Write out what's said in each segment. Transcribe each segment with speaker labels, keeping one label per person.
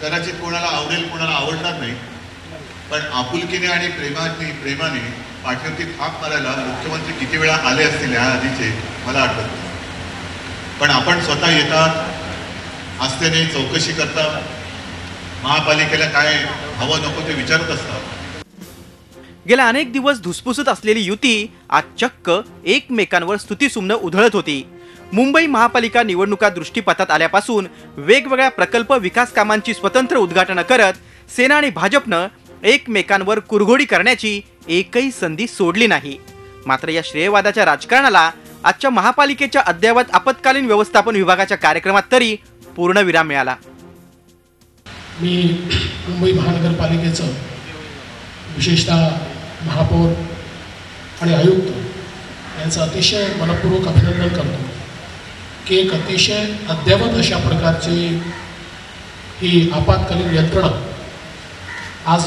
Speaker 1: कदाचित कोणाला आवडेल कोणाला आवडणार नाही, पण आपुलकीने आणि प्रेमाने पाठीवरती थाप मारायला मुख्यमंत्री किती वेळा आले असतील ह्या आधीचे मला आठवत नाही. पण आपण स्वतः येतात, आस्थेने चौकशी करता, महापालिकेला काय हवं नको ते विचारत असतात.
Speaker 2: गेल्या अनेक दिवस धुसफुसत असलेली युती आज चक्क एकमेकांवर स्तुतीसुमनं उधळत होती. मुंबई महापालिका निवडणुका दृष्टीपथात आल्यापासून वेगवेगळ्या प्रकल्प विकास कामांची स्वतंत्र उद्घाटनं करत सेना आणि भाजपनं एकमेकांवर कुरघोडी करण्याची एकही संधी सोडली नाही. मात्र या श्रेयवादाच्या राजकारणाला आजच्या महापालिकेच्या अद्ययावत आपत्कालीन व्यवस्थापन विभागाच्या कार्यक्रमात तरी पूर्णविराम मिळाला.
Speaker 3: मी मुंबई महानगरपालिकेचं विशेषतः महापौर आणि आयुक्त यांचं अतिशय मनपूर्वक अभिनंदन करतो की एक अतिशय अद्ययावत अशा प्रकारची ही आपत्कालीन यंत्रणा आज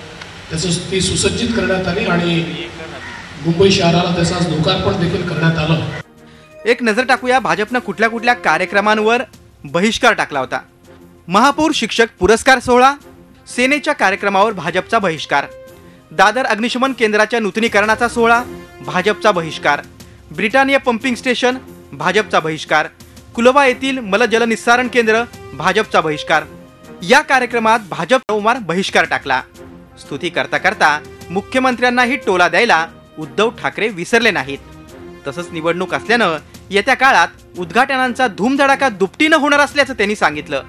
Speaker 3: ती सुसज्जित करण्यात आली आणि मुंबई शहराला त्याचा लोकार्पण देखील करण्यात आलं.
Speaker 2: एक नजर टाकूया भाजपनं कुठल्या कुठल्या कार्यक्रमांवर बहिष्कार टाकला होता. महापौर शिक्षक पुरस्कार सोहळा, सेनेच्या कार्यक्रमावर भाजपचा बहिष्कार. दादर अग्निशमन केंद्राच्या नूतनीकरणाचा सोहळा, भाजपचा बहिष्कार. ब्रिटानिया पंपिंग स्टेशन, भाजपचा बहिष्कार. कुलवा येथील मलजलनिस्सारण केंद्र, भाजपचा बहिष्कार. या कार्यक्रमात भाजप बहिष्कार टाकला. स्तुती करता करता मुख्यमंत्र्यांनाही टोला द्यायला उद्धव ठाकरे विसरले नाहीत. तसंच निवडणूक असल्यानं येत्या काळात उद्घाटनांचा धूमधडाका दुपटीनं होणार असल्याचं त्यांनी सांगितलं.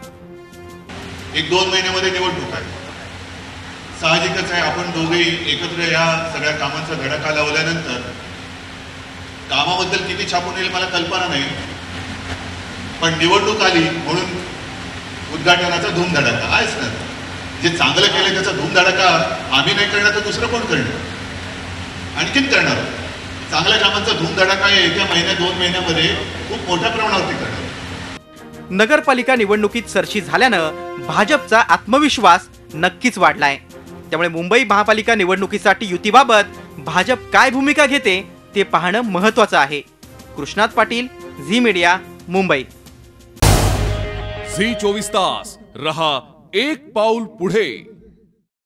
Speaker 1: 1-2 महिन्यामध्ये निवडणूक आहे, साहजिकच आहे. आपण दोघेही एकत्र या सगळ्या कामांचा धडाका लावल्यानंतर कामाबद्दल किती छापून येईल मला कल्पना नाही, पण निवडणूक आली म्हणून उद्घाटनाचा धूमधडाका आहेच ना. जे चांगलं केलं त्याचा धूमधडाका आम्ही नाही करणार तर दुसरं कोण करणार, आणखीन करणार. चांगल्या कामांचा धूमधडाका येत्या 1-2 महिन्यामध्ये खूप मोठ्या प्रमाणावरती करणार.
Speaker 2: नगरपालिका निवडणुकीत सरशी झाल्यानं भाजपचा आत्मविश्वास नक्कीच वाढलाय. त्यामुळे मुंबई महापालिका निवडणुकीसाठी युतीबाबत भाजप काय भूमिका घेते ते पाहणं महत्त्वाचं आहे. कृष्णात पाटील, झी मीडिया, मुंबई.
Speaker 4: झी 24 तास रहा एक पाऊल पुढे.